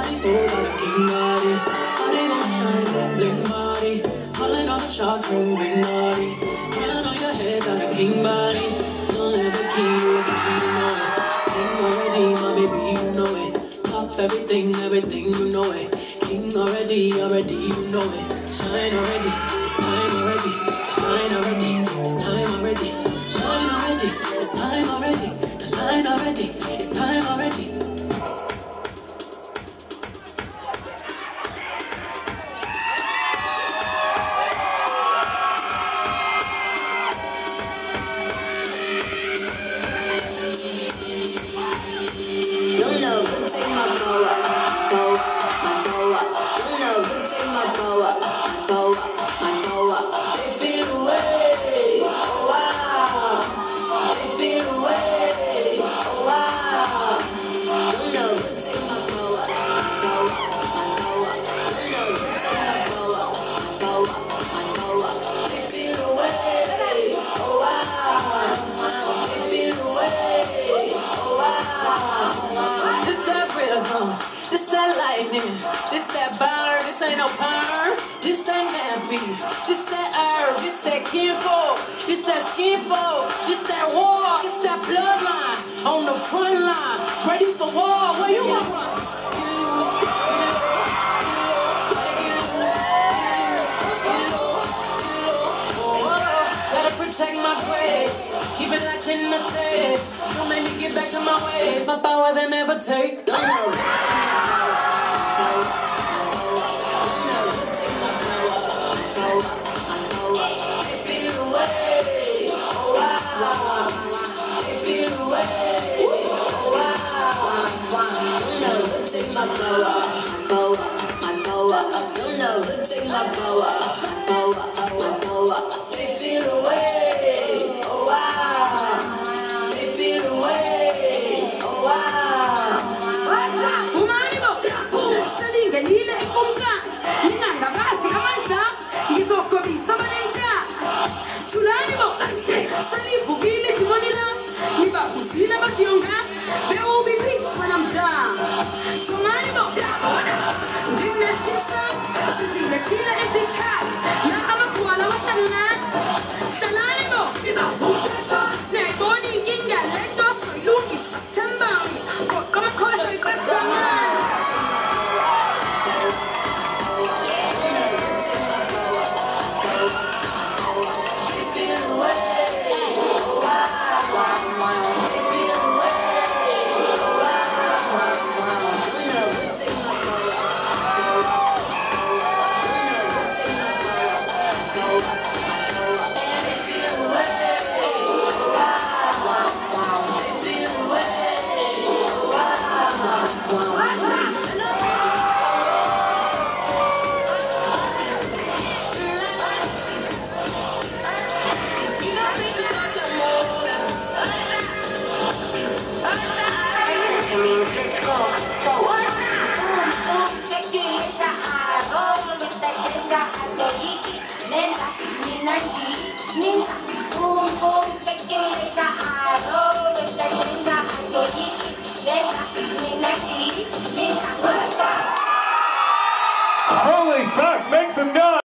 she's so got a king body. Body gon' shine, bling bling body. Calling all the shots from ring body. Crown on your head, got a king body. Don't let the king, you a king, you know it. King already, my baby, you know it. Top everything, everything, you know it. King already, already, you know it. Shine already, it's time already. Shine already, it's time already. Shine already, it's time already. The line already, it's time already. This that bird, this ain't no perm. This that nappy, this that herb, this that kinfolk, this that skinfolk, this that war, this that bloodline on the front line, ready for war. Where you want run? Gotta protect my grace, keep it locked in the safe. Don't make me get back to my ways. My power they never take. Don't know. Take my power, don't know, take my power.